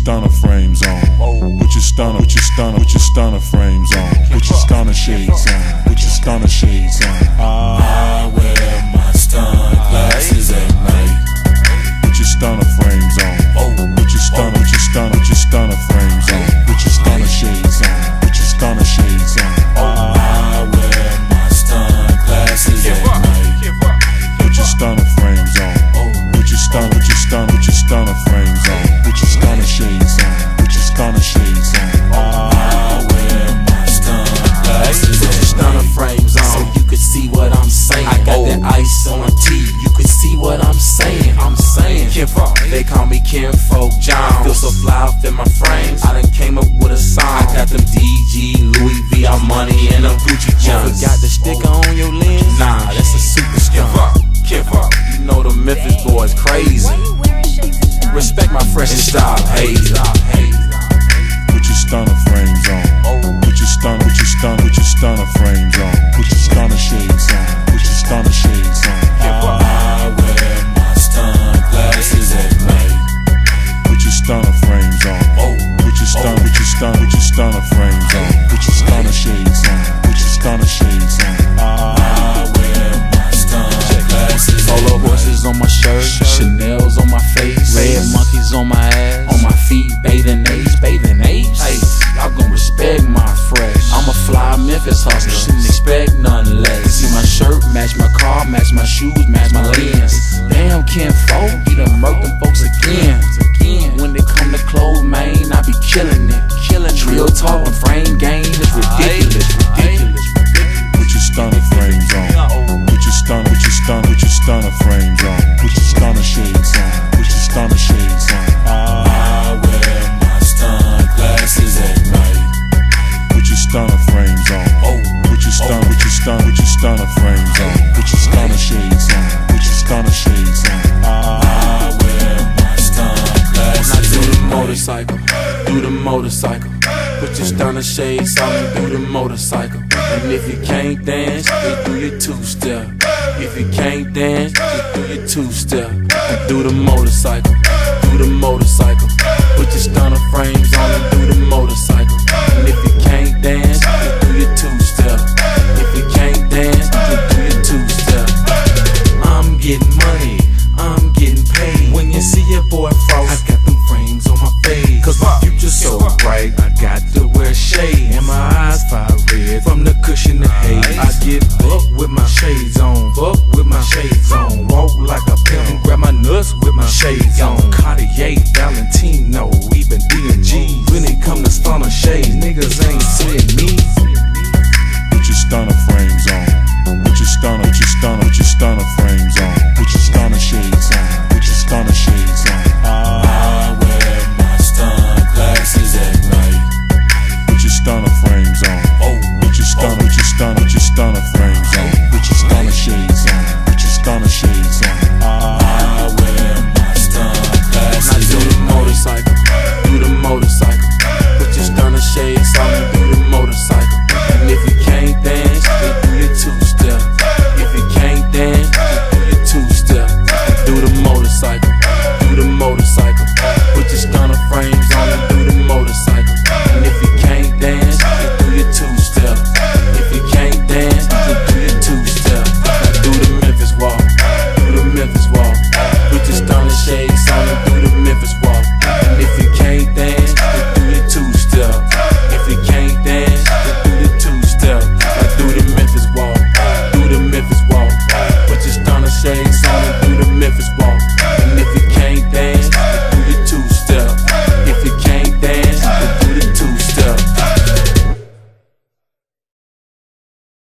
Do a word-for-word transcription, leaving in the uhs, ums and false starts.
stunner frames on. With your stunner, with your stunner, with your stunner frames on. With your stunner shades on. With your stunner shades on. I wear my stun glasses at night. With your stunner frames on. With your stunner, with your stunner, with your stunner frames on. With your stunner shades on. With your stunner shades on. I wear my stun glasses at night. With your stunner frames on. With your stunner, with your stunner, with your stunner frames on. With your stunner shades on. With your stunner shades on. I wear my stun glasses at stunner frames on, so you can see what I'm saying. I got that ice on my teeth, you can see what I'm saying. I'm saying, Kinfolk, they call me Kinfolk John. Feel so fly off in my frames. I done came up with a song. I got them D G, Louis V, our money, and them Gucci Johns. Forgot the sticker on your lens? Nah, that's a super stunt. Kinfolk, you know the Memphis boys crazy. Respect my fresh and style, hey. With your stunner frames on. With your stunner, with your stunner, with your stunner frames on. With your stunner shades on. With your stunner shades on. I wear my stun glasses at night. With your stunner frames on. With your stunner, with your stunner, with your stunner frames on. With your stunner shades on. With your stunner shades on. I wear my stun glasses at Polo night. horses on my shirt, Chanel's on my face, red monkeys on my ass, on my feet, bathing apes, bathing apes. Hey, y'all gon' respect my fresh. I'm a fly Memphis hustler, shouldn't expect none less. See my shirt, match my car, match my shoes, match my lens. Damn, Kinfolk, he done murked them folks again. Again, when they come to clothes, man, I be killing it, killing it. Real talk and frame game is ridiculous, ridiculous. With your stunner frames on. With your stunner, with your stunner, with your stunner frames on. With your stunner shades on. With your stunner shades on. I wear my stun glasses at night. With your stunner frames on. With your stunner, with your stunner, with your stunner frames on. With your stunner shades on. With your stunner shades on. I wear my stun glasses Now do at the night. motorcycle, do the motorcycle. Put your stunner shades on and do the motorcycle. And if you can't dance, then do your two-step. If you can't dance, then do your two-step. And do the motorcycle, do the motorcycle. Put your stunner frames on and do the motorcycle. And if you can't dance, then do your two-step. If you can't dance, then do your two-step. I'm getting money, I'm getting paid. When you see your boy Frost, I got them frames on my face. Cause my future's so bright, I got to wear shades. And my eyes fire red from the cushion of haze. I get up with my shades on, up with my shades on. Walk like a pimp and grab my nuts with my shades on. Cartier, Valentino, even D and G. When it come to stunner shades, niggas ain't seeing me. With your stunner frames on. With your stunner, with your stunner, with your stunner frames on. With your stunner shades on. With your stunner shades on.